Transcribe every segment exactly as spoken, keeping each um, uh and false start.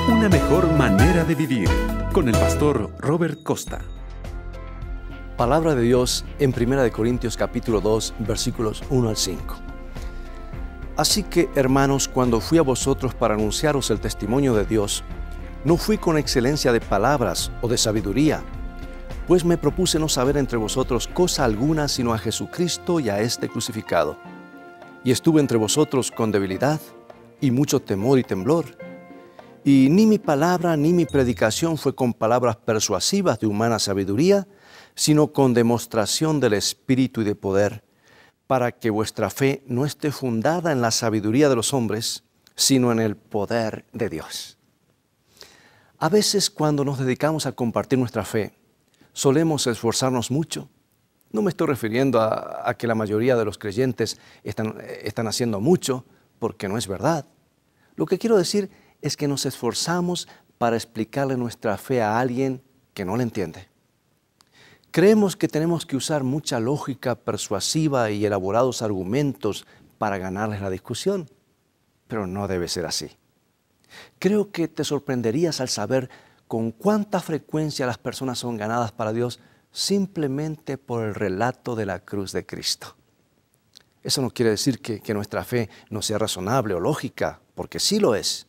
Una mejor manera de vivir, con el pastor Robert Costa. Palabra de Dios en primera de Corintios capítulo dos, versículos uno al cinco. Así que, hermanos, cuando fui a vosotros para anunciaros el testimonio de Dios, no fui con excelencia de palabras o de sabiduría, pues me propuse no saber entre vosotros cosa alguna sino a Jesucristo y a este crucificado. Y estuve entre vosotros con debilidad y mucho temor y temblor. Y ni mi palabra ni mi predicación fue con palabras persuasivas de humana sabiduría, sino con demostración del Espíritu y de poder, para que vuestra fe no esté fundada en la sabiduría de los hombres, sino en el poder de Dios. A veces, cuando nos dedicamos a compartir nuestra fe, solemos esforzarnos mucho. No me estoy refiriendo a, a que la mayoría de los creyentes están, están haciendo mucho, porque no es verdad. Lo que quiero decir es que nos esforzamos para explicarle nuestra fe a alguien que no la entiende. Creemos que tenemos que usar mucha lógica persuasiva y elaborados argumentos para ganarles la discusión, pero no debe ser así. Creo que te sorprenderías al saber con cuánta frecuencia las personas son ganadas para Dios simplemente por el relato de la cruz de Cristo. Eso no quiere decir que, que nuestra fe no sea razonable o lógica, porque sí lo es.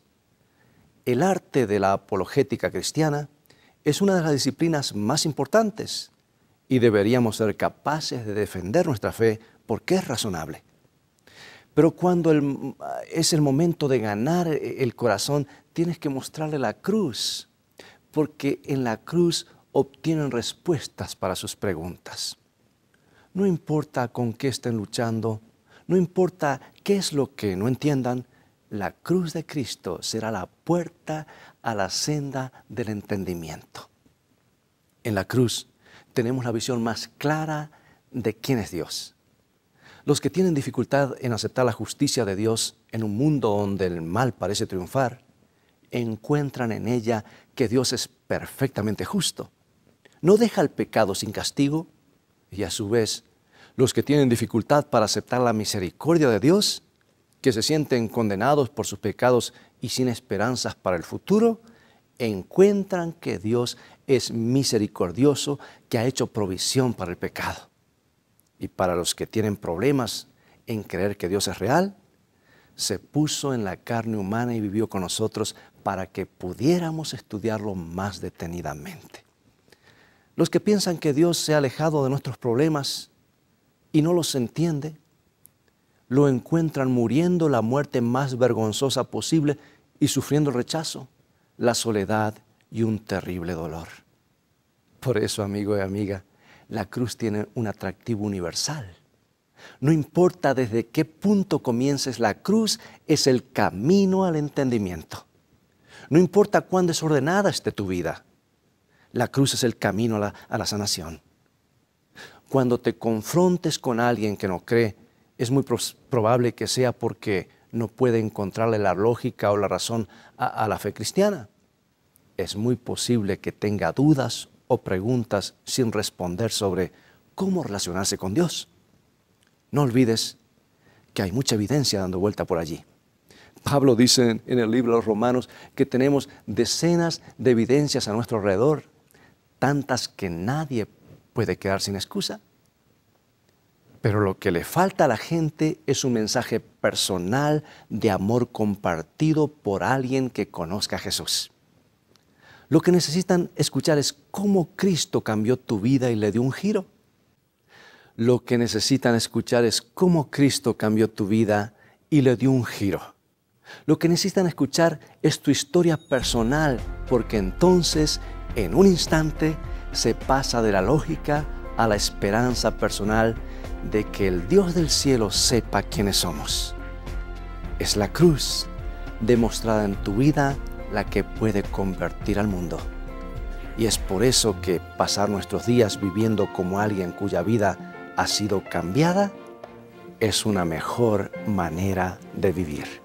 El arte de la apologética cristiana es una de las disciplinas más importantes y deberíamos ser capaces de defender nuestra fe porque es razonable. Pero cuando el, es el momento de ganar el corazón, tienes que mostrarle la cruz, porque en la cruz obtienen respuestas para sus preguntas. No importa con qué estén luchando, no importa qué es lo que no entiendan, la cruz de Cristo será la puerta a la senda del entendimiento. En la cruz tenemos la visión más clara de quién es Dios. Los que tienen dificultad en aceptar la justicia de Dios en un mundo donde el mal parece triunfar, encuentran en ella que Dios es perfectamente justo. No deja el pecado sin castigo y a su vez, los que tienen dificultad para aceptar la misericordia de Dios, que se sienten condenados por sus pecados y sin esperanzas para el futuro, encuentran que Dios es misericordioso, que ha hecho provisión para el pecado. Y para los que tienen problemas en creer que Dios es real, se puso en la carne humana y vivió con nosotros para que pudiéramos estudiarlo más detenidamente. Los que piensan que Dios se ha alejado de nuestros problemas y no los entiende, lo encuentran muriendo la muerte más vergonzosa posible y sufriendo el rechazo, la soledad y un terrible dolor. Por eso, amigo y amiga, la cruz tiene un atractivo universal. No importa desde qué punto comiences, la cruz es el camino al entendimiento. No importa cuán desordenada esté tu vida, la cruz es el camino a la, a la sanación. Cuando te confrontes con alguien que no cree, es muy probable que sea porque no puede encontrarle la lógica o la razón a, a la fe cristiana. Es muy posible que tenga dudas o preguntas sin responder sobre cómo relacionarse con Dios. No olvides que hay mucha evidencia dando vuelta por allí. Pablo dice en el libro de los Romanos que tenemos decenas de evidencias a nuestro alrededor, tantas que nadie puede quedar sin excusa. Pero lo que le falta a la gente es un mensaje personal de amor compartido por alguien que conozca a Jesús. Lo que necesitan escuchar es cómo Cristo cambió tu vida y le dio un giro. Lo que necesitan escuchar es cómo Cristo cambió tu vida y le dio un giro. Lo que necesitan escuchar es tu historia personal, porque entonces, en un instante, se pasa de la lógica a la esperanza personal de que el Dios del cielo sepa quiénes somos. Es la cruz demostrada en tu vida la que puede convertir al mundo. Y es por eso que pasar nuestros días viviendo como alguien cuya vida ha sido cambiada es una mejor manera de vivir.